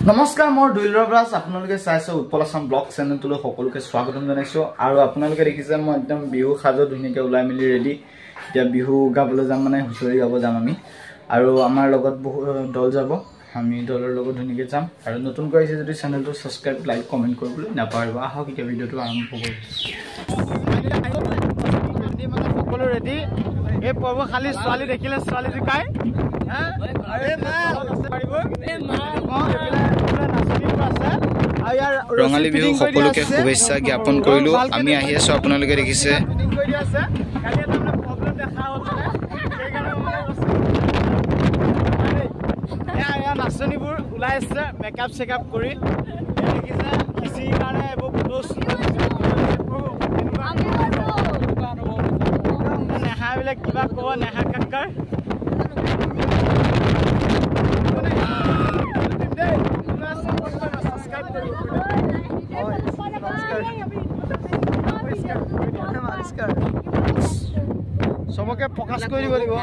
নমস্কাৰ মই দুইলৰব্ৰাছ আপোনালোকে চাইছে উৎপল আছাম ব্লগ চেনেলটোলৈ সকলোকে স্বাগতম জনাইছো আৰু আপোনালোকে দেখিছে মই একদম বিহু সাজো ধুনীয়াকৈ ওলাই মিলি ৰেডি এতিয়া বিহু গাবলৈ যাম মানে হুঁচৰি গাব যাম আমি আৰু আমাৰ লগত বহু দল যাব আমি দলৰ লগত ধুনীয়াকৈ যাম আৰু নতুনকৈ আহিছে যদি চেনেলটো সাবস্ক্ৰাইব লাইক কমেন্ট কৰিবলৈ নাপাহৰিব আহক এতিয়া ভিডিঅ'টো আৰম্ভ কৰোঁ মানে সকলো ৰেডি এই পৰ্ব খালি ছোৱালী দেখিলে ছোৱালী জুকাই ৰঙালী বিহু সকলোকে শুভেচ্ছা জ্ঞাপন কৰিলো আমি আহি আছো আপোনালোকে দেখিছে নাচনীবোৰ ওলাই আছে মেকআপ চেকআপ কৰি দেখিছে খিচিৰিৰ কাৰণে এইবোৰ নেহাবিলাক কিবা ক'ব নেহা কাক্কাৰ সবকে প্রকাশ করে দিব লাগিব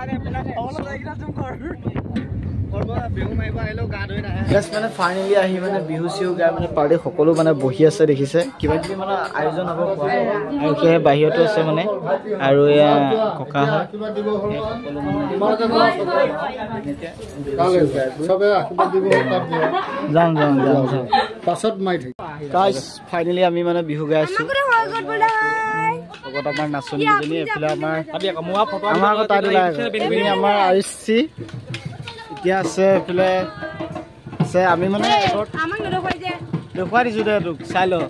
মানে ফাইনেলি আহি মানে বিহু চিহু গাই মানে পাৰ্টি সকলো মানে বহি আছে দেখিছে কিবা কিবি মানে আয়োজন হ'ব আৰু সেয়ে বাহিৰতো আছে মানে আৰু এয়া ককা হয় যাম যাম যাম যাম পাছত মাই থাকি গাইস ফাইনেলি আমি মানে বিহু গাই আছো আমাৰ নাচনীজনী এফালে আমাৰ আগত আমাৰ আইচি এতিয়া আছে এফালে আছে আমি মানে দেখুৱাই দিছো দে তোক চাই ল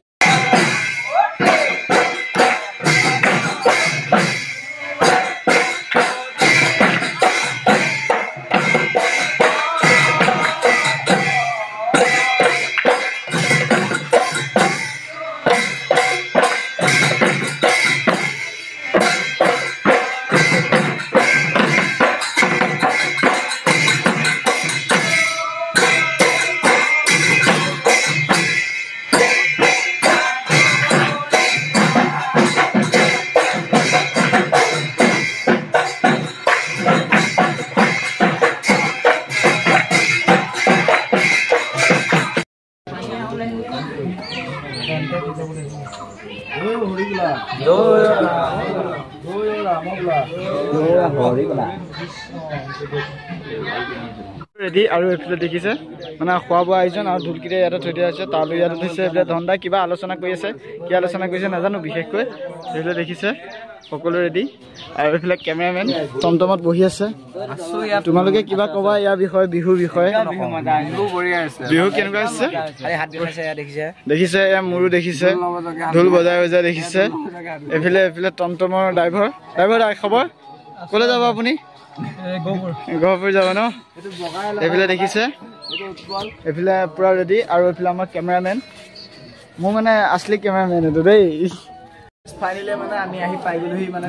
ৰেডি আৰু এফালে দেখিছে মানে খোৱা বোৱা আয়োজন আৰু ঢোলকিটা ইয়াতে থৈ দিয়া আছে তালৈ ইয়াতে থৈছে এফালে ধন্দা কিবা আলোচনা কৰি আছে কি আলোচনা কৰিছে নাজানো বিশেষকৈ এফালে দেখিছে সকলো ৰেডি আৰু এফালে কেমেৰামেন টমটমত বহি আছে তোমালোকে কিবা ক'বা ইয়াৰ বিষয়ে বিহুৰ বিষয়ে বিহু কেনেকুৱা আছে দেখিছে এয়া মোৰো দেখিছে ঢোল বজাই বজাই দেখিছে এফালে এফালে টমটমৰ ড্ৰাইভাৰ খবৰ ক'লৈ যাব আপুনি গহপুৰ যাব ন এইফালে দেখিছে এইফালে পুৰা ৰেডি আৰু এইফালে আমাৰ কেমেৰামেন মোৰ মানে আছলি কেমেৰামেন এইটো দেই ফাইনেলি মানে আমি আহি পাই গলোহি মানে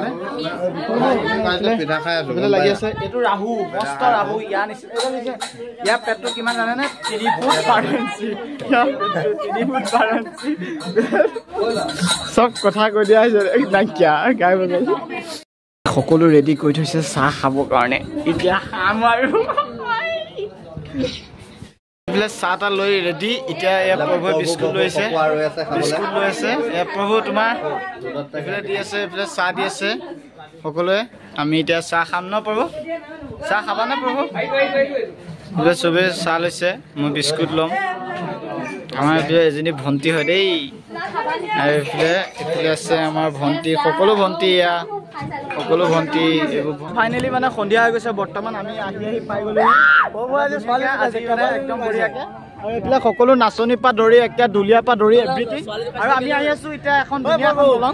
ভিতৰলৈ লাগি আছে এইটো ৰাহু মস্ত ৰাহু ইয়াৰ নিচিনা ইয়াৰ পেটটো কিমান জানেনে 3 ফুট 12 ইঞ্চি চব কথা কৈ দিয়া হৈছে নাইকিয়া গাই বজাই সকলো ৰেডি কৰি থৈছে চাহ খাবৰ কাৰণে এতিয়া খাম আৰু চাহ তা লৈ ৰেডি এতিয়া এয়া প্ৰভু বিস্কুট লৈ আছে এয়া প্ৰভু তোমাৰ এইফালে দি আছে এইফালে চাহ দি আছে সকলোৱে আমি এতিয়া চাহ খাম ন প্ৰভু চাহ খাবা নে প্ৰভু চবে চাহ লৈছে মই বিস্কুট ল'ম আমাৰ এইফালে এজনী ভণ্টি হয় দেই আৰু এইফালে আছে আমাৰ ভণ্টি সকলো ভণ্টি এয়া সকলো ভণ্টি ফাইনেলি মানে সন্ধিয়া হৈ গৈছে বৰ্তমান আমি আহি পাই গলো একদম বঢ়িয়াকে আৰু এইফালে সকলো নাচনিৰ পৰা ধৰি এতিয়া ঢুলীয়াৰ পৰা ধৰি এভৰিথিং আৰু আমি আহি আছো এতিয়া এখন ধুনীয়া দলং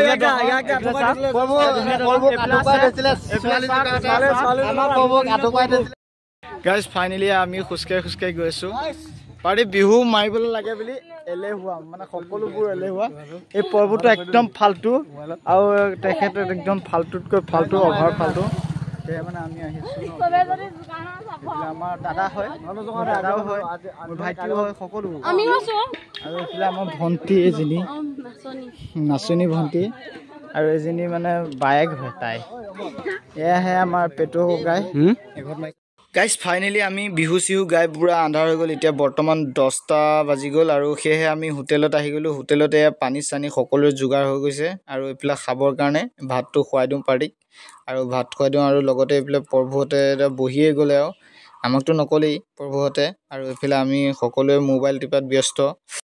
গাইজ ফাইনেলি আমি খোজকাঢ়ি গৈ আছো পাৰি বিহু মাৰিবলৈ লাগে বুলি এলেহুৱা মানে সকলোবোৰ এলেহুৱা এই পৰ্বটো একদম ফাল্টু আৰু তেখেত একদম ফাল্টুতকৈ ফাল্টু অভাৰ ফাল্টু সেয়ে মানে আমি আহিছো আমাৰ দাদা হয় দাদাও হয় মোৰ ভাইটিও হয় সকলো আৰু এইফালে আমাৰ ভণ্টি এজনী নাচনী ভণ্টি আৰু এজনী মানে বায়েক হয় তাই এয়াহে আমাৰ পেটু শুকাই গাইজ ফাইনেলি আমি বিহু চিহু গাই পুৰা আন্ধাৰ হৈ গ'ল এতিয়া বৰ্তমান 10টা বাজি গ'ল আৰু সেয়েহে আমি হোটেলত আহি গ'লোঁ হোটেলতে পানী চানী সকলোৰে যোগাৰ হৈ গৈছে আৰু এইবিলাক খাবৰ কাৰণে ভাতটো খুৱাই দিওঁ পাৰ্টিক আৰু ভাত খুৱাই দিওঁ আৰু লগতে এইফালে প্ৰভুহঁতে বহিয়ে গ'লে আৰু আমাকতো নকলেই প্ৰভুহঁতে আৰু এইফালে আমি সকলোৱে মোবাইল টিপাত ব্যস্ত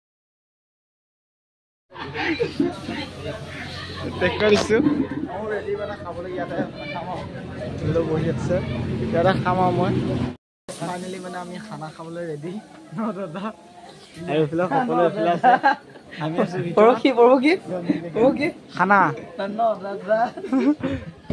বহি আছে ইয়াতে খাম আৰু মই ফাইনেলি মানে আমি খানা খাবলৈ ৰেডি দাদা আৰু এইফালে সকলো এইফালে আছে আমি আছো পৰহি খানা